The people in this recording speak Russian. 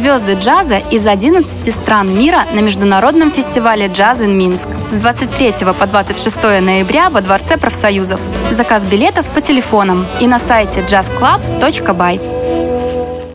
звезды джаза из 11 стран мира на международном фестивале «Джаз in Минск» с 23 по 26 ноября во Дворце профсоюзов. Заказ билетов по телефонам и на сайте jazzclub.by.